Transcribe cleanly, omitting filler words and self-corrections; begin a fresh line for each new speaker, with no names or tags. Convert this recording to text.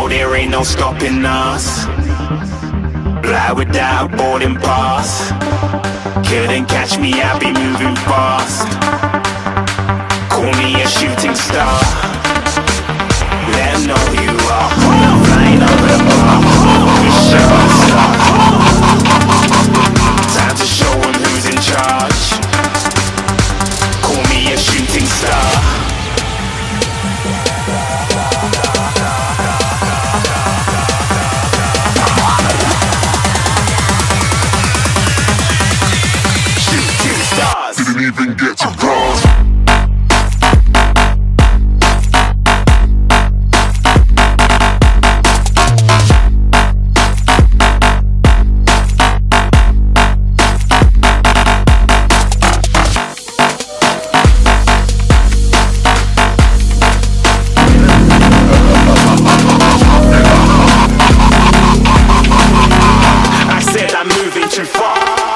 know there ain't no stopping us. Fly without boarding pass. Couldn't catch me, I be moving fast. Call me a shooting star. Let 'em know who you are. Flying over the bar. Wish I was a star. Time to show 'em who's in charge. Call me a shooting star.
Didn't even get to bronze.
I said I'm moving too far.